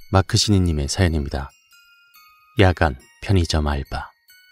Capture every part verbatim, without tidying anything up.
마크시니님의 사연입니다. 야간 편의점 알바.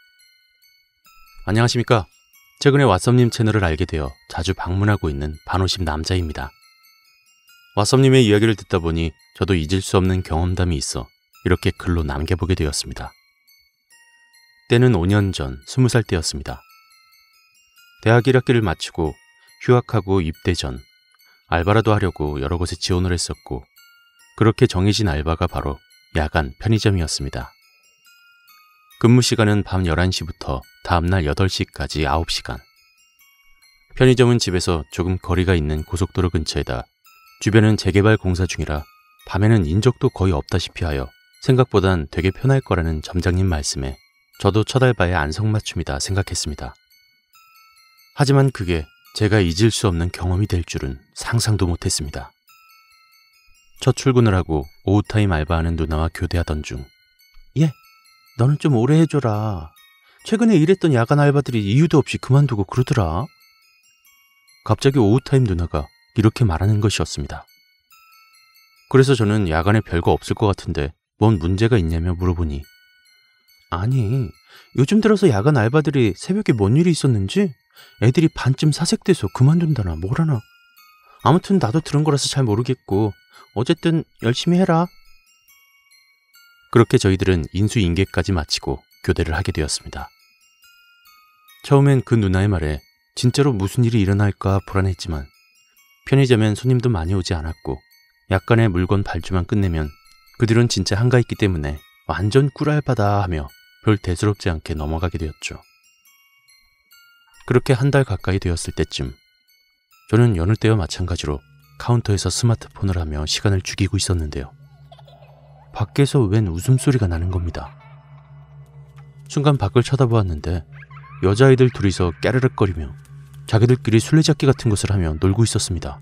안녕하십니까. 최근에 왓썹님 채널을 알게 되어 자주 방문하고 있는 반오십 남자입니다. 왓썹님의 이야기를 듣다 보니 저도 잊을 수 없는 경험담이 있어 이렇게 글로 남겨보게 되었습니다. 때는 오 년 전 스무 살 때였습니다. 대학 일 학기를 마치고 휴학하고 입대 전 알바라도 하려고 여러 곳에 지원을 했었고, 그렇게 정해진 알바가 바로 야간 편의점이었습니다. 근무 시간은 밤 열한 시부터 다음날 여덟 시까지 아홉 시간. 편의점은 집에서 조금 거리가 있는 고속도로 근처에다 주변은 재개발 공사 중이라 밤에는 인적도 거의 없다시피 하여 생각보단 되게 편할 거라는 점장님 말씀에 저도 첫 알바의 안성맞춤이다 생각했습니다. 하지만 그게 제가 잊을 수 없는 경험이 될 줄은 상상도 못했습니다. 첫 출근을 하고 오후타임 알바하는 누나와 교대하던 중, 얘, 너는 좀 오래 해줘라. 최근에 일했던 야간 알바들이 이유도 없이 그만두고 그러더라. 갑자기 오후타임 누나가 이렇게 말하는 것이었습니다. 그래서 저는 야간에 별거 없을 것 같은데 뭔 문제가 있냐며 물어보니, 아니, 요즘 들어서 야간 알바들이 새벽에 뭔 일이 있었는지 애들이 반쯤 사색돼서 그만둔다나 뭐라나. 아무튼 나도 들은 거라서 잘 모르겠고 어쨌든 열심히 해라. 그렇게 저희들은 인수인계까지 마치고 교대를 하게 되었습니다. 처음엔 그 누나의 말에 진짜로 무슨 일이 일어날까 불안했지만 편의점엔 손님도 많이 오지 않았고 약간의 물건 발주만 끝내면 그 뒤론 진짜 한가했기 때문에 완전 꿀알바다 하며 별 대수롭지 않게 넘어가게 되었죠. 그렇게 한 달 가까이 되었을 때쯤 저는 여느 때와 마찬가지로 카운터에서 스마트폰을 하며 시간을 죽이고 있었는데요. 밖에서 웬 웃음소리가 나는 겁니다. 순간 밖을 쳐다보았는데 여자아이들 둘이서 깨르륵거리며 자기들끼리 술래잡기 같은 것을 하며 놀고 있었습니다.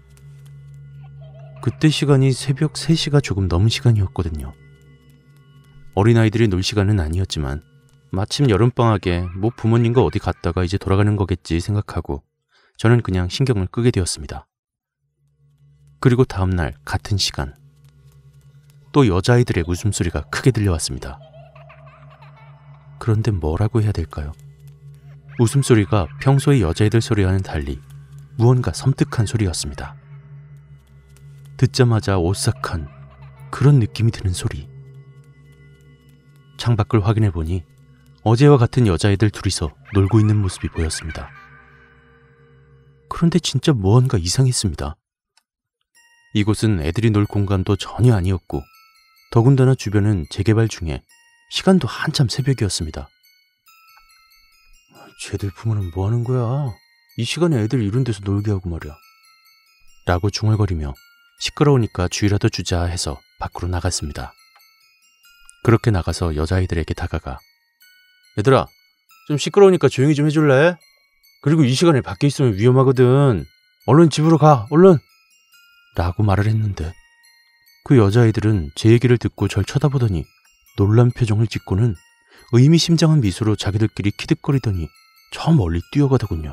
그때 시간이 새벽 세 시가 조금 넘은 시간이었거든요. 어린아이들이 놀 시간은 아니었지만 마침 여름방학에 뭐 부모님과 어디 갔다가 이제 돌아가는 거겠지 생각하고 저는 그냥 신경을 끄게 되었습니다. 그리고 다음날 같은 시간 또 여자아이들의 웃음소리가 크게 들려왔습니다. 그런데 뭐라고 해야 될까요? 웃음소리가 평소의 여자애들 소리와는 달리 무언가 섬뜩한 소리였습니다. 듣자마자 오싹한 그런 느낌이 드는 소리. 창밖을 확인해보니 어제와 같은 여자애들 둘이서 놀고 있는 모습이 보였습니다. 그런데 진짜 무언가 이상했습니다. 이곳은 애들이 놀 공간도 전혀 아니었고 더군다나 주변은 재개발 중에 시간도 한참 새벽이었습니다. 쟤들 부모는 뭐하는 거야? 이 시간에 애들 이런 데서 놀게 하고 말이야. 라고 중얼거리며 시끄러우니까 주의라도 주자 해서 밖으로 나갔습니다. 그렇게 나가서 여자아이들에게 다가가, 얘들아, 좀 시끄러우니까 조용히 좀 해줄래? 그리고 이 시간에 밖에 있으면 위험하거든. 얼른 집으로 가, 얼른! 라고 말을 했는데 그 여자아이들은 제 얘기를 듣고 절 쳐다보더니 놀란 표정을 짓고는 의미심장한 미소로 자기들끼리 키득거리더니 저 멀리 뛰어가더군요.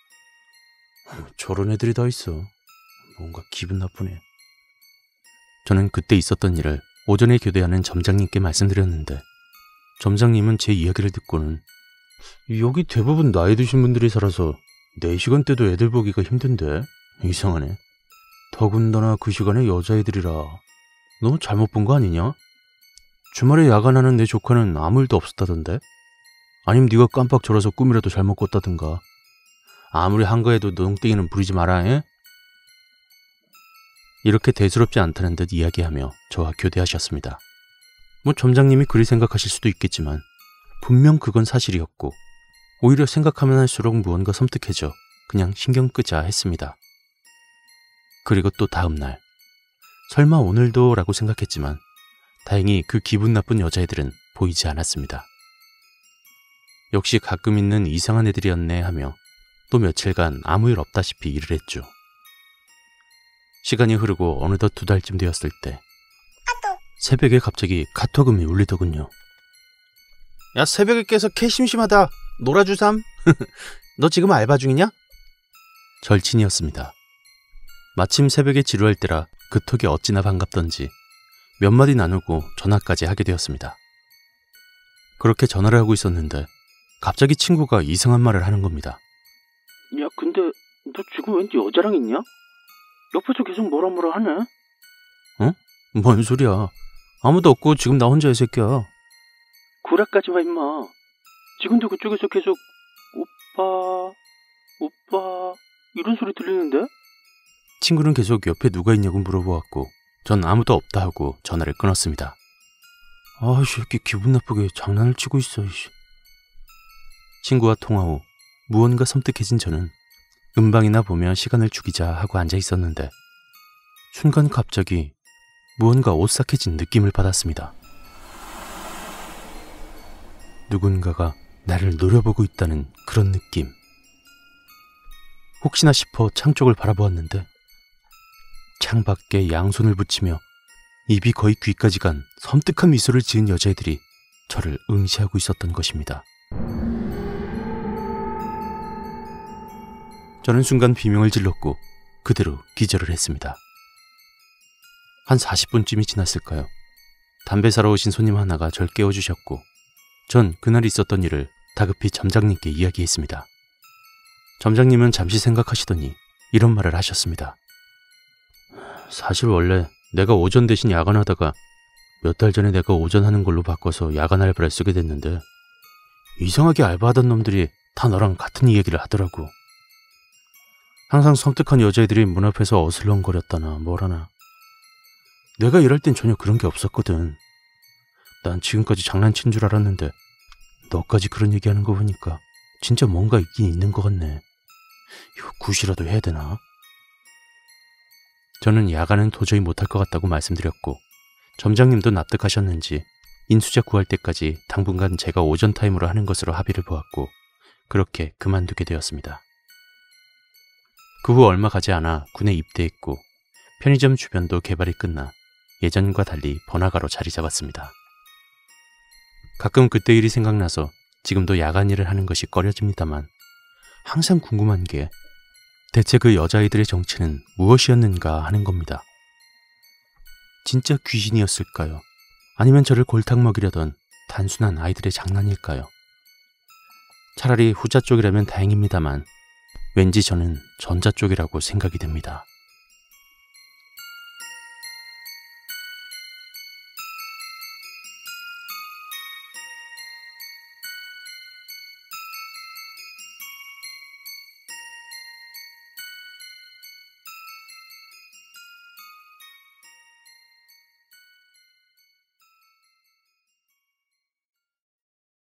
저런 애들이 다 있어. 뭔가 기분 나쁘네. 저는 그때 있었던 일을 오전에 교대하는 점장님께 말씀드렸는데 점장님은 제 이야기를 듣고는 여기 대부분 나이 드신 분들이 살아서 네 시간대도 애들 보기가 힘든데 이상하네. 더군다나 그 시간에 여자애들이라 너 잘못 본 거 아니냐? 주말에 야간하는 내 조카는 아무 일도 없었다던데? 아님 네가 깜빡 졸아서 꿈이라도 잘못 꿨다든가. 아무리 한가해도 농땡이는 부리지 마라. 에? 이렇게 대수롭지 않다는 듯 이야기하며 저와 교대하셨습니다. 뭐 점장님이 그리 생각하실 수도 있겠지만 분명 그건 사실이었고 오히려 생각하면 할수록 무언가 섬뜩해져 그냥 신경 끄자 했습니다. 그리고 또 다음날 설마 오늘도 라고 생각했지만 다행히 그 기분 나쁜 여자애들은 보이지 않았습니다. 역시 가끔 있는 이상한 애들이었네 하며 또 며칠간 아무 일 없다시피 일을 했죠. 시간이 흐르고 어느덧 두 달쯤 되었을 때 새벽에 갑자기 카톡음이 울리더군요. 야, 새벽에 깨서 개 심심하다. 놀아주삼? 너 지금 알바 중이냐? 절친이었습니다. 마침 새벽에 지루할 때라 그 톡이 어찌나 반갑던지 몇 마디 나누고 전화까지 하게 되었습니다. 그렇게 전화를 하고 있었는데 갑자기 친구가 이상한 말을 하는 겁니다. 야, 근데 너 지금 왠지 여자랑 있냐? 옆에서 계속 뭐라 뭐라 하네? 어? 뭔 소리야. 아무도 없고 지금 나 혼자야, 새끼야. 구라까지 마, 임마. 지금도 그쪽에서 계속 오빠, 오빠 이런 소리 들리는데? 친구는 계속 옆에 누가 있냐고 물어보았고 전 아무도 없다 하고 전화를 끊었습니다. 아, 이 새끼 기분 나쁘게 장난을 치고 있어. 이씨. 친구와 통화 후 무언가 섬뜩해진 저는 음방이나 보며 시간을 죽이자 하고 앉아 있었는데 순간 갑자기 무언가 오싹해진 느낌을 받았습니다. 누군가가 나를 노려보고 있다는 그런 느낌. 혹시나 싶어 창 쪽을 바라보았는데 창밖에 양손을 붙이며 입이 거의 귀까지 간 섬뜩한 미소를 지은 여자애들이 저를 응시하고 있었던 것입니다. 저는 순간 비명을 질렀고 그대로 기절을 했습니다. 한 사십 분쯤이 지났을까요? 담배 사러 오신 손님 하나가 절 깨워주셨고 전 그날 있었던 일을 다급히 점장님께 이야기했습니다. 점장님은 잠시 생각하시더니 이런 말을 하셨습니다. 사실 원래 내가 오전 대신 야간하다가 몇 달 전에 내가 오전 하는 걸로 바꿔서 야간 알바를 쓰게 됐는데 이상하게 알바하던 놈들이 다 너랑 같은 이야기를 하더라고. 항상 섬뜩한 여자애들이 문 앞에서 어슬렁거렸다나 뭐라나. 내가 일할 땐 전혀 그런 게 없었거든. 난 지금까지 장난친 줄 알았는데 너까지 그런 얘기하는 거 보니까 진짜 뭔가 있긴 있는 것 같네. 이거 굿이라도 해야 되나? 저는 야간은 도저히 못할 것 같다고 말씀드렸고 점장님도 납득하셨는지 인수자 구할 때까지 당분간 제가 오전 타임으로 하는 것으로 합의를 보았고 그렇게 그만두게 되었습니다. 그 후 얼마 가지 않아 군에 입대했고 편의점 주변도 개발이 끝나 예전과 달리 번화가로 자리 잡았습니다. 가끔 그때 일이 생각나서 지금도 야간 일을 하는 것이 꺼려집니다만 항상 궁금한 게 대체 그 여자아이들의 정체는 무엇이었는가 하는 겁니다. 진짜 귀신이었을까요? 아니면 저를 골탕 먹이려던 단순한 아이들의 장난일까요? 차라리 후자 쪽이라면 다행입니다만 왠지 저는 전자 쪽이라고 생각이 됩니다.